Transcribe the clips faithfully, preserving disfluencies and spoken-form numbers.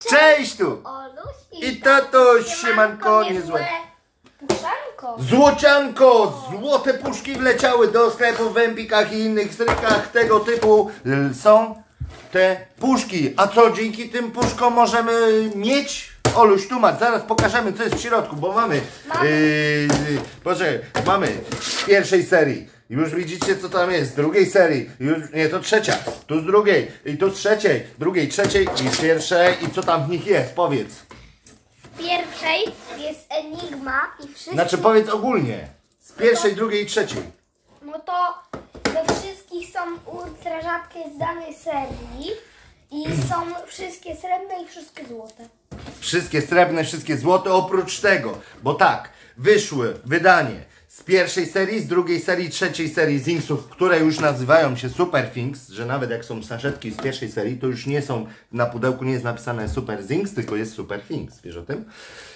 Cześć tu! Oluś I tatuś, siemanko, niezłe. Puszanko. Złocianko! Złote puszki wleciały do sklepów w Empikach i innych strykach tego typu. Są te puszki. A co dzięki tym puszkom możemy mieć? Oluś, tłumacz, zaraz pokażemy co jest w środku, bo mamy... Mamy. Yy, poczekaj, mamy z pierwszej serii. Już widzicie co tam jest, z drugiej serii, już, nie to trzecia, tu z drugiej, i tu z trzeciej, drugiej, trzeciej i z pierwszej i co tam w nich jest, powiedz. W pierwszej jest Enigma i wszystkie... Znaczy powiedz ogólnie, z pierwszej, No to, drugiej i trzeciej. No to we wszystkich są ultra rzadkie z danej serii i są wszystkie srebrne i wszystkie złote. Wszystkie srebrne, wszystkie złote, oprócz tego, bo tak, wyszły wydanie z pierwszej serii, z drugiej serii, trzeciej serii Zingsów, które już nazywają się Super Things, że nawet jak są saszetki z pierwszej serii, to już nie są, na pudełku nie jest napisane Super Zings, tylko jest Super Things, wiesz o tym?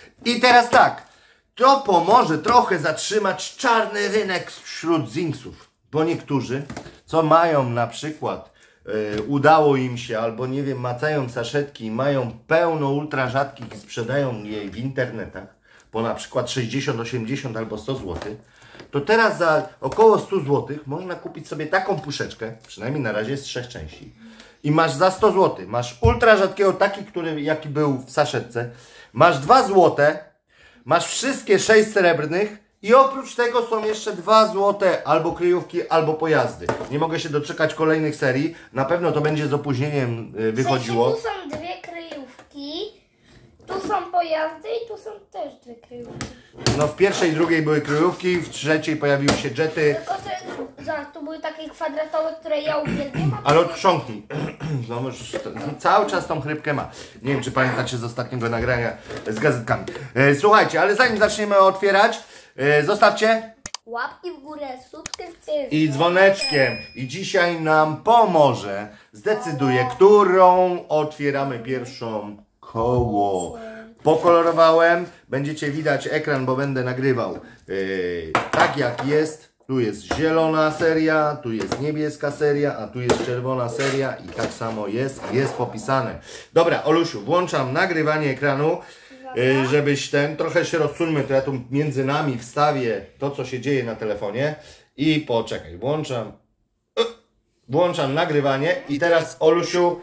I teraz tak, to pomoże trochę zatrzymać czarny rynek wśród Zingsów, bo niektórzy, co mają na przykład, yy, udało im się, albo nie wiem, macają saszetki, mają pełno ultra rzadkich i sprzedają je w internetach, po na przykład sześćdziesiąt, osiemdziesiąt albo sto złotych, to teraz za około sto złotych można kupić sobie taką puszeczkę, przynajmniej na razie z trzech części. I masz za sto złotych, masz ultra rzadkiego, taki, który, jaki był w saszetce, masz dwa złote, masz wszystkie sześć srebrnych i oprócz tego są jeszcze dwa złote albo kryjówki, albo pojazdy. Nie mogę się doczekać kolejnych serii, na pewno to będzie z opóźnieniem yy, wychodziło. W sensie, tu są dwie kryjówki. Tu są pojazdy i tu są też dwie kryjówki. No w pierwszej i drugiej były kryjówki, w trzeciej pojawiły się jety. Tylko, że zaraz, tu były takie kwadratowe, które ja uwielbiam. Ale odchrząknij. No, już cały czas tą chrypkę ma. Nie wiem, czy pamiętacie z ostatniego nagrania z gazetkami. E, słuchajcie, ale zanim zaczniemy otwierać, e, zostawcie Łapki w górę, subskrypcje i dzwoneczkiem. I dzisiaj nam pomoże. Zdecyduje, którą otwieramy pierwszą. Koło. Pokolorowałem, będziecie widać ekran, bo będę nagrywał yy, tak jak jest. Tu jest zielona seria, tu jest niebieska seria, a tu jest czerwona seria i tak samo jest, jest popisane. Dobra, Olusiu, włączam nagrywanie ekranu, yy, żebyś ten, trochę się rozsuńmy, to ja tu między nami wstawię to, co się dzieje na telefonie i poczekaj, włączam, yy, włączam nagrywanie i teraz, Olusiu,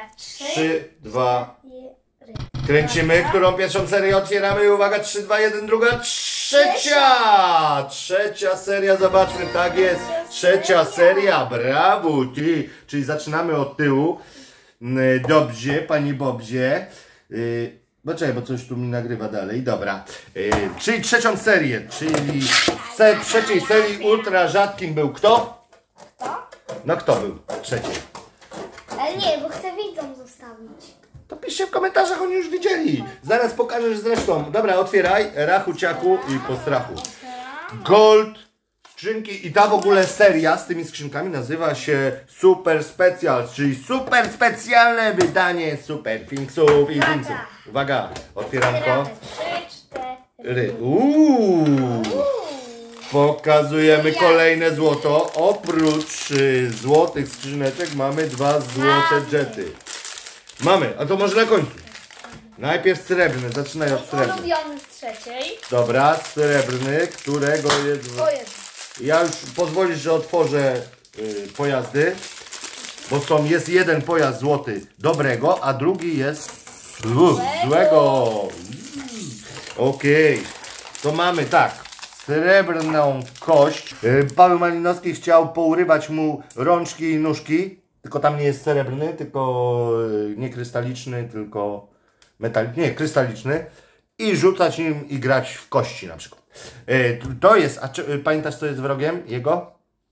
trzy, dwa, kręcimy, którą pierwszą serię otwieramy. Uwaga, trzy, dwa, jeden, druga, trzecia! Trzecia seria, zobaczmy, tak jest. Trzecia seria, brawo, ty. Czyli zaczynamy od tyłu. Dobrze, pani Bobzie. Bo czekaj, bo coś tu mi nagrywa dalej. Dobra. Czyli trzecią serię, czyli w trzeciej serii ultra rzadkim był kto? Kto? No kto był w trzeciej? Ale nie, bo chcę widzom zostawić. To piszcie w komentarzach, oni już widzieli. Zaraz pokażesz zresztą. Dobra, otwieraj. Rachu, ciachu i po strachu. Gold skrzynki. I ta w ogóle seria z tymi skrzynkami nazywa się Super Special, czyli super specjalne wydanie Super Thingsów i Thingsów. Uwaga, otwieranko. Trzy, cztery. Uuu. Pokazujemy kolejne złoto. Oprócz y, złotych skrzyneczek mamy dwa złote jety. Mamy, a to może na końcu. Najpierw srebrny, zaczynaj od srebrny. Ulubiony z trzeciej. Dobra, srebrny, którego jest... O Jezu. Ja już pozwolisz, że otworzę y, pojazdy, bo są, jest jeden pojazd złoty dobrego, a drugi jest uf, złego. Okej, okay. To mamy tak, srebrną kość. Y, Paweł Malinowski chciał pourywać mu rączki i nóżki. Tylko tam nie jest srebrny, tylko nie krystaliczny, tylko metaliczny, nie, krystaliczny. I rzucać nim i grać w kości na przykład. Yy, to jest, a czy, pamiętasz co jest wrogiem jego?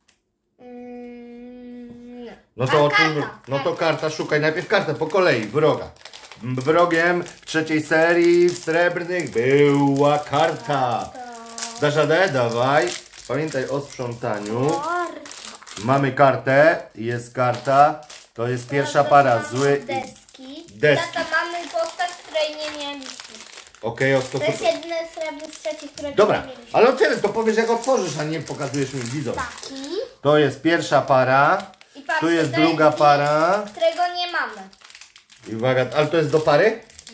Mm, no, to, a, karta, no to karta, szukaj najpierw kartę po kolei, wroga. Wrogiem w trzeciej serii w srebrnych była karta. Dasz radę? Dawaj. Pamiętaj o sprzątaniu. Mamy kartę, jest karta, to jest pierwsza para, zły deski. deski. Tata, mamy postać, której nie mieliśmy. Okej, okay, to jest jedyny srebrny z trzeciej, którego dobra, nie mieliśmy. ale otwieraj, to powiesz jak otworzysz, a nie pokazujesz mi widzom. Taki. To jest pierwsza para, I patrz, tu jest to druga jest para. którego nie mamy. I uwaga, ale to jest do pary?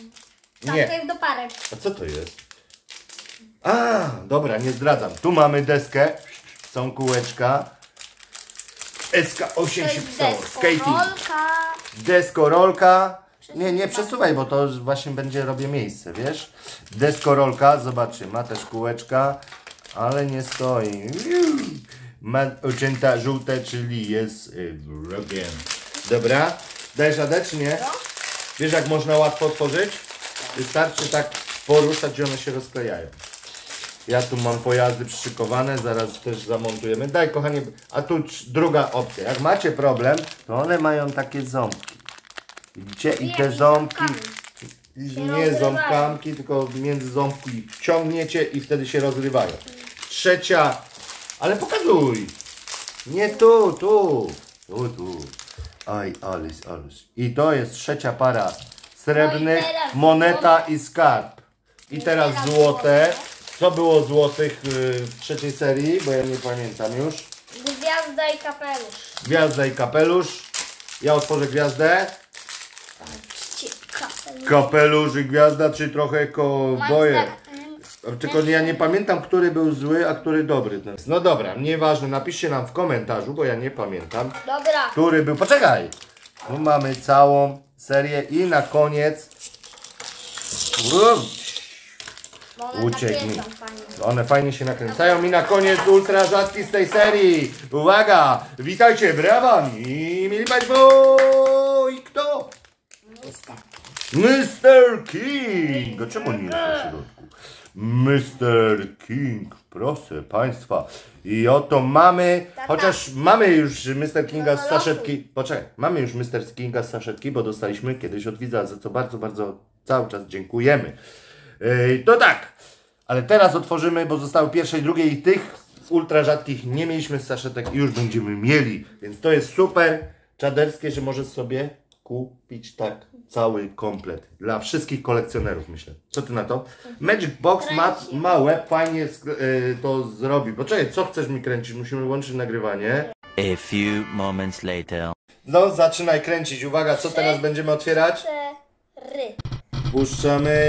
Tak, Nie. to jest do pary. A co to jest? A, dobra, nie zdradzam. Tu mamy deskę, są kółeczka. S K osiem To się jest pisało. Skating. deskorolka. Deskorolka. Nie, nie przesuwaj, bo to właśnie będzie robię miejsce, wiesz? Deskorolka, zobaczcie, ma też kółeczka, ale nie stoi. Magenta żółte, czyli jest y, wrogiem. Dobra, dajesz radę czy nie? Wiesz, jak można łatwo otworzyć? Wystarczy tak poruszać i one się rozklejają. Ja tu mam pojazdy przyszykowane, zaraz też zamontujemy. Daj kochanie, a tu druga opcja. Jak macie problem, to one mają takie ząbki. Widzicie? I te ząbki, nie ząbkami, tylko między ząbki ciągniecie i wtedy się rozrywają. Trzecia, ale pokazuj. Nie tu, tu. Tu, tu. Aj, Alice, Alice. I to jest trzecia para srebrnych, moneta i skarb. I teraz złote. Co było złotych w trzeciej serii, bo ja nie pamiętam już. Gwiazda i kapelusz. Gwiazda i kapelusz. Ja otworzę gwiazdę. Kapelusz. Kapelusz i gwiazda, czy trochę koboje. Tylko ja nie pamiętam, który był zły, a który dobry. No dobra, nieważne, napiszcie nam w komentarzu, bo ja nie pamiętam. Dobra. Który był. Poczekaj! Tu mamy całą serię i na koniec. Uciekł mi. One fajnie się nakręcają i na koniec ultra rzadki z tej serii. Uwaga! Witajcie brawami, mili Państwo! I kto? Mister. mister King! A czemu nie jest na środku? mister King, proszę Państwa. I oto mamy, chociaż mamy już mister Kinga z saszetki. Poczekaj, mamy już mister Kinga z saszetki, bo dostaliśmy kiedyś od widza, za co bardzo, bardzo cały czas dziękujemy. Yy, to tak, ale teraz otworzymy, bo zostały pierwsze i drugie i tych ultra rzadkich nie mieliśmy z saszetek i już będziemy mieli. Więc to jest super czaderskie, że możesz sobie kupić tak cały komplet. Dla wszystkich kolekcjonerów, myślę. Co ty na to? Magic Box ma, ma łeb, fajnie yy, to zrobi. Poczekaj, co chcesz mi kręcić? Musimy łączyć nagrywanie. A few moments later. No, zaczynaj kręcić. Uwaga, co teraz będziemy otwierać? Cztery. Puszczamy.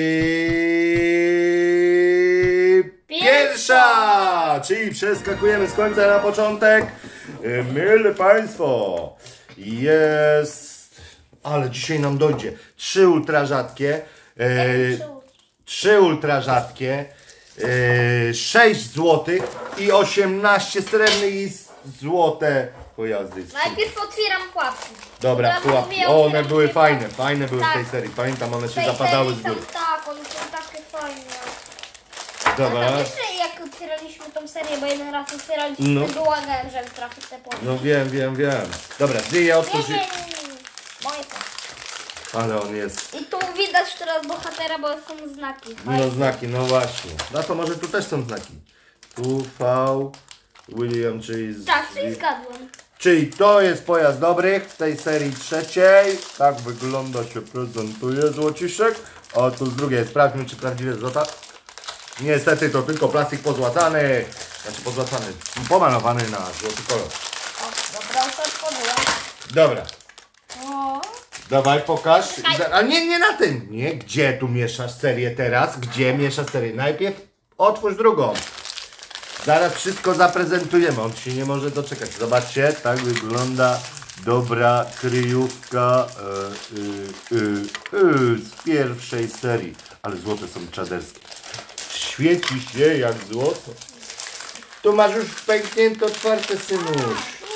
Pierwsza! Czyli przeskakujemy z końca na początek. Mili Państwo, jest... Ale dzisiaj nam dojdzie. Trzy ultra rzadkie. E, trzy ultra rzadkie. E, sześć złotych i osiemnaście srebrnych i złote pojazdy. Najpierw otwieram pułapki. Dobra, Teraz pułapki. mówię, O, one otwieram były te fajne. pułapki. Fajne były w Tak. tej serii. Pamiętam, one W się tej zapadały z serii góry. są, tak, one są takie fajne. Dobra. A jeszcze jak otwieraliśmy tą serię, bo jeden raz otwieraliśmy, No. no. błagałem, żeby trafić te pułapki. No wiem, wiem, wiem. Dobra, gdzie ja Nie, otworzę. nie, nie, nie. Moje to. Ale on jest. I tu widać teraz bohatera, bo są znaki. No znaki, no właśnie. No to może tu też są znaki. Tu V, William, czyli... z- Tak, czyli zgadłem. Czyli to jest pojazd dobrych w tej serii trzeciej. Tak wygląda się prezentuje złociszek. A tu z drugiej sprawdźmy, czy prawdziwe złota. Niestety to tylko plastik pozłacany. Znaczy pozłacany, pomalowany na złoty kolor. O, dobra, to otworzyłem. Dobra, O. dawaj pokaż. Czekaj. Za- A nie, nie na tym. Nie, gdzie tu mieszasz serię teraz? Gdzie mieszasz serię? Najpierw otwórz drugą. Zaraz wszystko zaprezentujemy. On się nie może doczekać. Zobaczcie, tak wygląda dobra kryjówka e, e, e, e, z pierwszej serii. Ale złote są czaderskie. Świeci się jak złoto. Tu masz już pęknięte otwarte, synuś.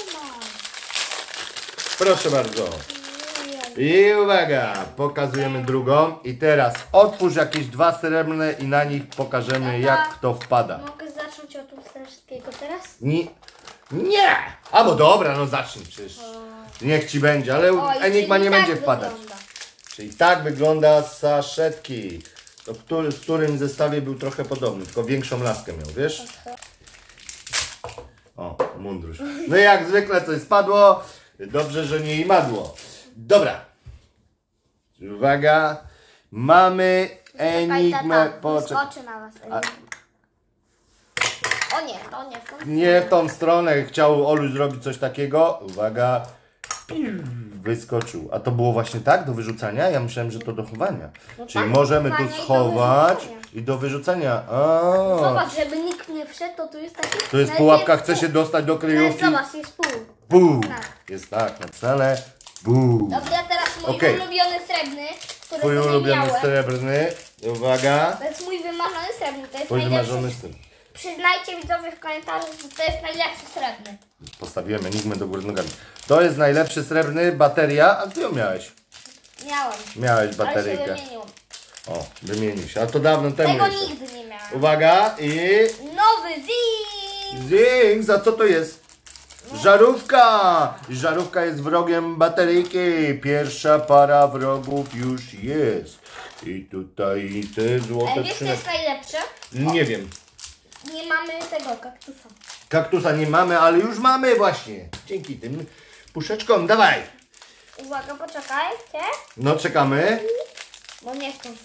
Proszę bardzo. I uwaga, pokazujemy drugą. I teraz otwórz jakieś dwa srebrne i na nich pokażemy, jak to wpada. Mogę zacząć od wszystkiego teraz? Nie. Nie! A bo dobra, no zacznij przecież. Niech ci będzie, ale Oj, Enigma czyli nie tak będzie wpadać. wygląda. Czyli tak wygląda z saszetki. To który, w którym zestawie był trochę podobny, tylko większą laskę miał, wiesz? O, mundruś. No i jak zwykle coś spadło. Dobrze, że nie imadło. Dobra. Uwaga. Mamy Enigmę. Poczekaj. Skoczy na was. A- O nie, to nie. To Nie w tą stronę. Chciał Olu zrobić coś takiego. Uwaga. wyskoczył. A to było właśnie tak do wyrzucania? Ja myślałem, że to do chowania. No Czyli tak, możemy chowania tu i do schować wyrzucenia. i do wyrzucenia. A, Zobacz, żeby nikt nie wszedł, to tu jest taki... to jest nawet pułapka, jest chce pół. się dostać do Nawet kryjówki. zobacz, jest pół. Buu! Tak. Jest tak napisane. Buu! Dobra, teraz mój Okej. ulubiony srebrny, który Twój ulubiony miałem. srebrny. Uwaga. To jest mój wymarzony srebrny, to jest Twój najlepszy. wymarzony styl. Przyznajcie widzowie w komentarzach, że to jest najlepszy srebrny. Postawiłem enigmę do góry nogami. To jest najlepszy srebrny, bateria. A ty ją miałeś? Miałam, Miałeś ale się bateryjkę. wymieniło. O, wymienił się. A to dawno temu Tego jeszcze. nigdy nie miałam. Uwaga i... Nowy Zing! Zing, za co to jest? Żarówka! Żarówka jest wrogiem bateryjki. Pierwsza para wrogów już jest. I tutaj te złote Ale wiesz co skrzynki. jest najlepsze? Nie wiem. Nie mamy tego kaktusa. Kaktusa nie mamy, ale już mamy właśnie. Dzięki tym puszeczkom. Dawaj. Uwaga, poczekajcie. No czekamy. Bo nie chcę.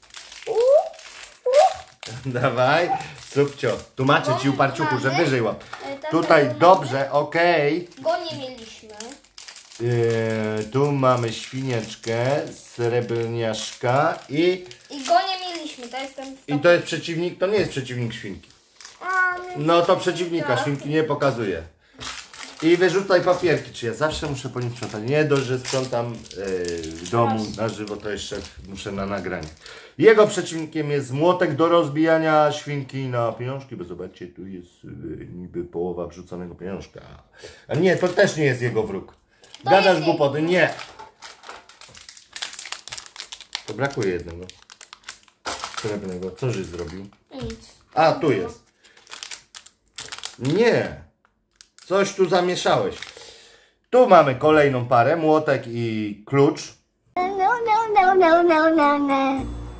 Dawaj. Subcio. Tłumaczę ci uparciuchu, że Mamy. wyżej łap. E, tak, Tutaj tak, dobrze, okej. Go nie mieliśmy. Yy, tu mamy świnieczkę, srebrniaszka i, I go nie mieliśmy, to jest ten... i to jest przeciwnik, to nie jest przeciwnik świnki. A, nie. No to przeciwnika, Tak. świnki nie pokazuje. I wyrzucaj papierki, czy ja zawsze muszę po nim sprzątać. Nie dość, że sprzątam yy, w domu na żywo, to jeszcze muszę na nagranie. Jego przeciwnikiem jest młotek do rozbijania świnki na pieniążki, bo zobaczcie, tu jest yy, niby połowa wrzuconego pieniążka. A nie, to też nie jest jego wróg. To Gadasz jest głupoty, nie. To brakuje jednego. Srebrnego. Co żeś zrobił? Nic. A, tu jest. Nie. Coś tu zamieszałeś. Tu mamy kolejną parę, młotek i klucz. No, no, no, no, no, no.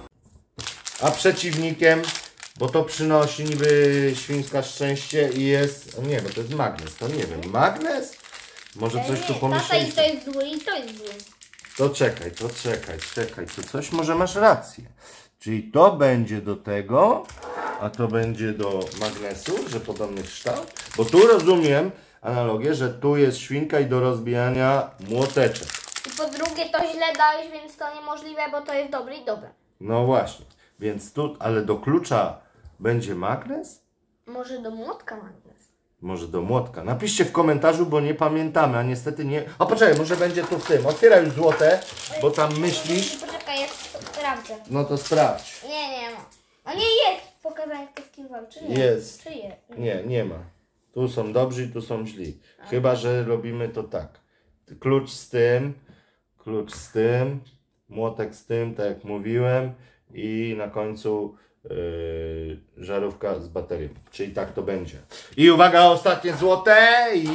A przeciwnikiem, bo to przynosi niby świńska szczęście i jest... Nie, bo to jest magnes, to nie wiem. Magnes? Może coś tu Tata, i pomyśleliście? to jest zły, i to jest zły. To czekaj, to czekaj, czekaj, to coś może masz rację. Czyli to będzie do tego, a to będzie do magnesu, że podobny kształt. Bo tu rozumiem analogię, że tu jest świnka i do rozbijania młoteczek. I po drugie to źle dałeś, więc to niemożliwe, bo to jest dobre i dobre. No właśnie, więc tu, ale do klucza będzie magnes? Może do młotka magnes. Może do młotka. Napiszcie w komentarzu, bo nie pamiętamy, a niestety nie... A poczekaj, może będzie tu w tym. Otwieraj już złote, bo tam myślisz. Poczekaj, jak sprawdzę. No to sprawdź. Nie, nie ma. A nie jest pokazane, kto z kim walczy. Nie. Jest. Czy je? Nie, nie ma. Tu są dobrzy i tu są źli. Chyba że robimy to tak. Klucz z tym, klucz z tym, młotek z tym, tak jak mówiłem. I na końcu yy, żarówka z baterią. Czyli tak to będzie. I uwaga, ostatnie złote. I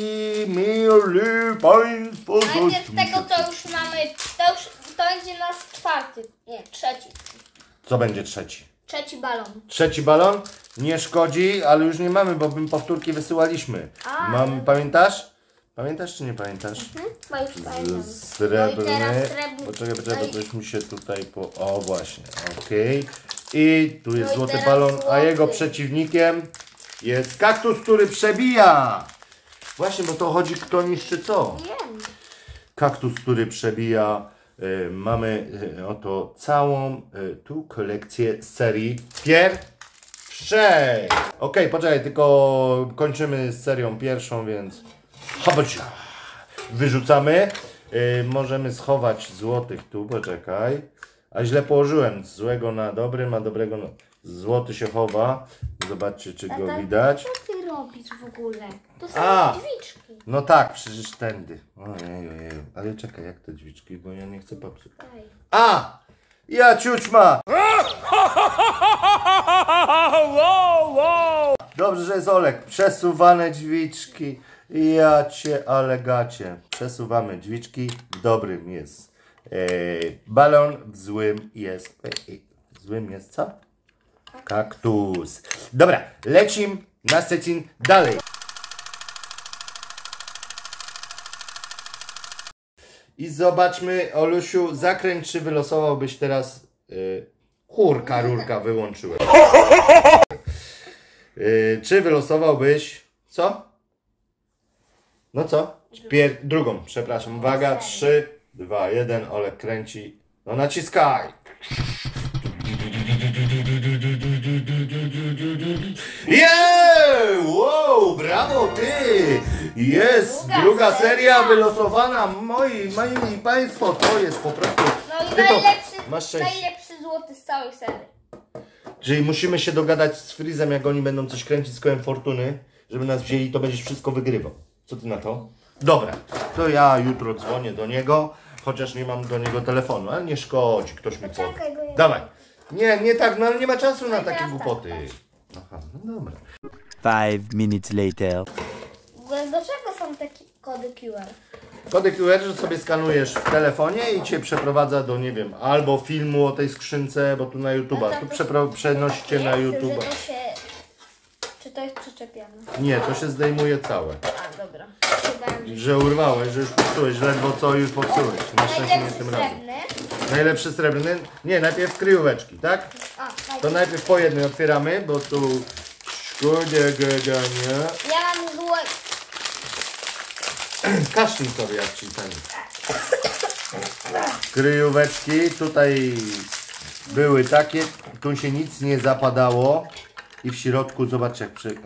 mili Państwo. Najpierw coś mi tego, się- co już mamy, to już, to będzie nasz czwarty, nie, trzeci. Co będzie trzeci? Trzeci balon. Trzeci balon? Nie szkodzi, ale już nie mamy, bo bym powtórki wysyłaliśmy. A. Mam, pamiętasz? Pamiętasz czy nie pamiętasz? Hmm? Chyba już pamiętam. Z- Srebrny. No i teraz srebrny. Poczekaj, poczekaj, No bo i- to już mi się tutaj po... O właśnie, okej. I tu jest No i złoty teraz balon, a złoty. jego przeciwnikiem jest kaktus, który przebija. Właśnie, bo to chodzi kto niszczy co. Wiem. Kaktus, który przebija. Y, mamy y, oto całą y, tu kolekcję z serii pierwszej. Okej, poczekaj, tylko kończymy z serią pierwszą, więc habacia. Wyrzucamy. Y, możemy schować złotych tu, poczekaj. A źle położyłem. Z złego na dobrym, a dobrego na... Złoty się chowa. Zobaczcie, czy go Tata, widać. Co ty robisz w ogóle? To są A. drzwiczki. No tak, przecież tędy. Ojej, ojej. Ale czekaj, jak te drzwiczki, bo ja nie chcę popsuć. Daj. A! Ja ciućma! Dobrze, że jest Olek. Przesuwane drzwiczki. Ja cię, ale gacie. Przesuwamy drzwiczki. W dobrym jest e, balon, w złym jest... E, e, w złym jest co? Kaktus. Dobra, lecimy na secin dalej. I zobaczmy, Olusiu, zakręć, czy wylosowałbyś teraz... Yy, chórka, rurka wyłączyłem. Yy, czy wylosowałbyś... Co? No co? Pier drugą, przepraszam. Uwaga, trzy, dwa, jeden, Olek kręci. No naciskaj. Jeee! Wow, brawo ty! Jest Druga druga seria. seria wylosowana. Moi, moi państwo, to jest po prostu... No i Ty to najlepszy, masz szczęście. najlepszy złoty z całej serii. Czyli musimy się dogadać z Freezem, jak oni będą coś kręcić z kołem fortuny, żeby nas wzięli, to będziesz wszystko wygrywał. Co ty na to? Dobra, to ja jutro dzwonię do niego, chociaż nie mam do niego telefonu, ale nie szkodzi, ktoś mi powie. Poczekaj, bo ja- Dawaj. Nie, nie tak, no ale nie ma czasu na No takie teraz głupoty. tak, Aha, no dobra. Five minutes later. W ogóle do czego są takie kody Q R? Kody Q R, że sobie skanujesz w telefonie i cię przeprowadza do, nie wiem, albo filmu o tej skrzynce, bo tu na YouTube'a, tu przepro- przenosicie na Jest, YouTube'a. Że to się... Czy to jest przyczepione? Nie, to się zdejmuje całe. A, dobra. Chyba, że... Że urwałeś, że już popsułeś, ledwo co już popsułeś. Na szczęście nie Najlepszy tym razem. srebrny. Najlepszy srebrny? Nie, najpierw kryjóweczki, tak? A, To fajnie. najpierw po jednej otwieramy, bo tu szkodzie gadania. Ja mam złe... Kaszlij sobie jak ci ten. Kryjóweczki, tutaj były takie, tu się nic nie zapadało i w środku zobacz jak przy...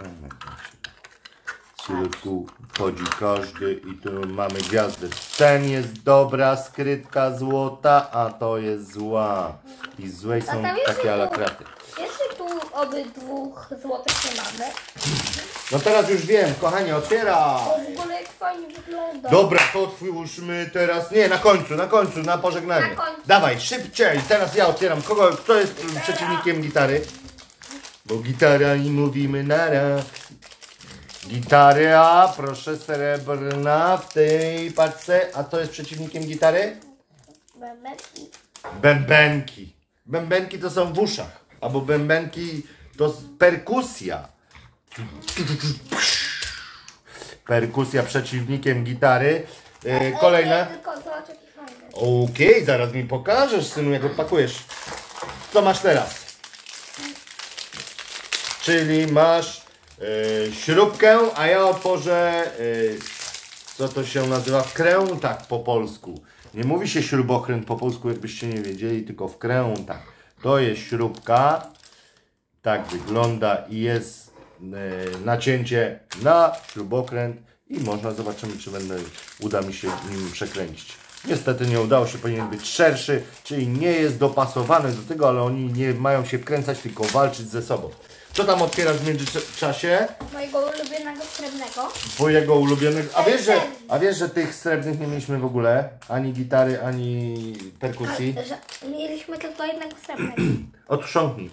W środku chodzi każdy i tu mamy gwiazdę. Ten jest dobra skrytka złota, a to jest zła. I z złej są tam jeszcze takie tu- alakraty. Jeszcze tu obydwóch złotych nie mamy. No teraz już wiem, kochanie, otwiera. To w ogóle jak fajnie wygląda. Dobra, to otwórzmy teraz. Nie, na końcu, na końcu, na pożegnanie. Na końcu. Dawaj, szybciej. Teraz ja otwieram. Kogo, kto jest mm, przeciwnikiem gitary? Bo gitara i mówimy nara. Gitary, a proszę srebrna w tej paczce. A kto jest przeciwnikiem gitary? Bębenki. Bębenki. Bębenki to są w uszach. Albo bębenki to z- perkusja. Perkusja przeciwnikiem gitary. E, kolejne. Nie, tylko zobacz jaki fajny. Okej, zaraz mi pokażesz, synu, jak odpakujesz. Co masz teraz? Czyli masz e, śrubkę, a ja otworzę, e, co to się nazywa, wkrętak po polsku. Nie mówi się śrubokręt po polsku, jakbyście nie wiedzieli, tylko wkrętak. To jest śrubka, tak wygląda i jest e, nacięcie na śrubokręt i można, zobaczymy, czy będę, uda mi się nim przekręcić. Niestety nie udało się, powinien być szerszy, czyli nie jest dopasowany do tego, ale oni nie mają się wkręcać, tylko walczyć ze sobą. Co tam otwierasz w międzyczasie? Mojego ulubionego srebrnego. Twojego ulubionego. A wiesz, że, a wiesz, że tych srebrnych nie mieliśmy w ogóle? Ani gitary, ani perkusji. Że mieliśmy tylko jednego srebrnego. Otrząknij.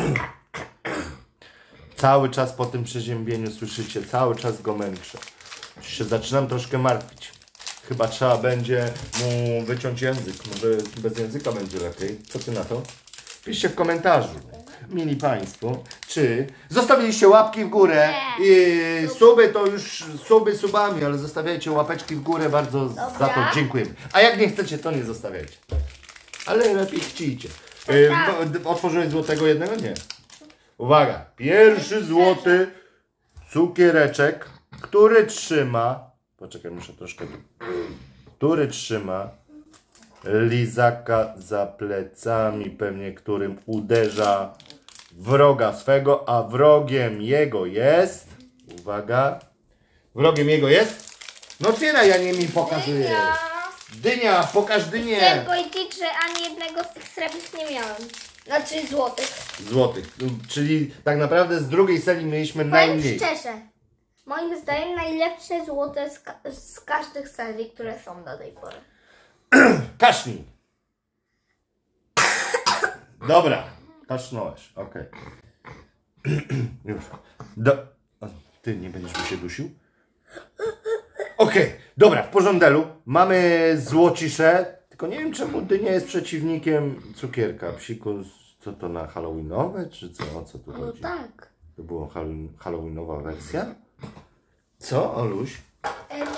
Cały czas po tym przeziębieniu słyszycie, cały czas go męczę. Już się zaczynam troszkę martwić. Chyba trzeba będzie mu wyciąć język. Może bez języka będzie lepiej. Co ty na to? Piszcie w komentarzu, mili Państwo, czy zostawiliście łapki w górę i suby to już suby subami, ale zostawiajcie łapeczki w górę, bardzo za to dziękujemy. A jak nie chcecie, to nie zostawiajcie. Ale lepiej chcicie. Y, no, otworzyłeś złotego jednego? Nie. Uwaga, pierwszy złoty cukiereczek, który trzyma, poczekaj, muszę troszkę, który trzyma lizaka za plecami, pewnie którym uderza wroga swego, a wrogiem jego jest, uwaga, wrogiem jego jest, no otwieraj, ja nie mi pokazujesz. Ja Dynia, pokaż dynię. chciałem powiedzieć, że ani jednego z tych srebrnych nie miałem. Znaczy złotych. Złotych, czyli tak naprawdę z drugiej serii mieliśmy Powiem najmniej. szczerze, moim zdaniem najlepsze złote z, ka z każdych serii, które są do tej pory. Kaszlij. Dobra, kasznąłeś, okej. Już. Do... O, ty nie będziesz mi się dusił? Okej, dobra, w porządelu. Mamy złocisze, tylko nie wiem czemu ty nie jest przeciwnikiem cukierka. Psiku, co to na halloweenowe, czy co? O co tu No chodzi? tak. To była hall- halloweenowa wersja? Co, Oluś? E, no,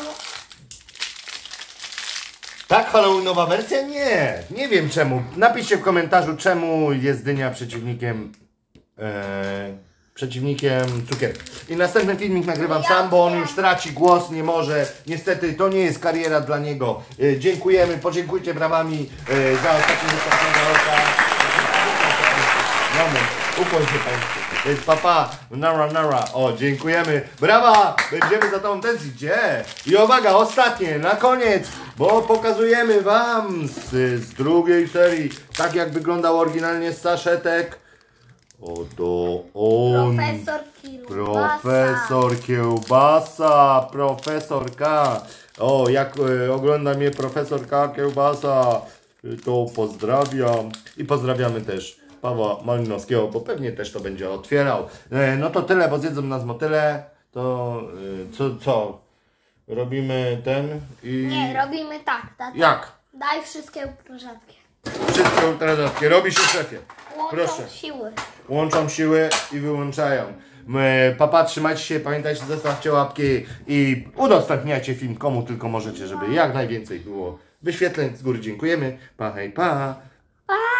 Tak, halloweenowa wersja? Nie, nie wiem czemu. Napiszcie w komentarzu, czemu jest dynia przeciwnikiem e, przeciwnikiem cukierki. I następny filmik nagrywam Ja sam, bo on wiem. już traci głos, nie może. Niestety to nie jest kariera dla niego. E, dziękujemy, podziękujcie brawami e, za ostatnie wystąpienie Olka. Moment, ukłoń się Państwu. To jest papa, nara, nara. O, dziękujemy. Brawa! Będziemy za tą tensję. Gdzie? I uwaga, ostatnie, na koniec, bo pokazujemy Wam z, z drugiej serii, tak jak wyglądał oryginalnie saszetek. Oto on. Profesor Kiełbasa. Profesor Kiełbasa, profesor K. O, jak e, ogląda mnie profesor K. Kiełbasa, to pozdrawiam. I pozdrawiamy też Pawła Malinowskiego, bo pewnie też to będzie otwierał. E, no to tyle, bo zjedzą nas motyle. To e, co, co? Robimy ten i... Nie, robimy tak, tata. Jak? Daj wszystkie ultrarzadkie. Wszystko ultrarzadkie. Robi się szefie. Łączą Proszę. siły. Łączą siły i wyłączają. My, papa, trzymajcie się, pamiętajcie, zostawcie łapki i udostępniajcie film komu tylko możecie, żeby jak najwięcej było wyświetleń. Z góry dziękujemy. Pa, hej, pa. Pa!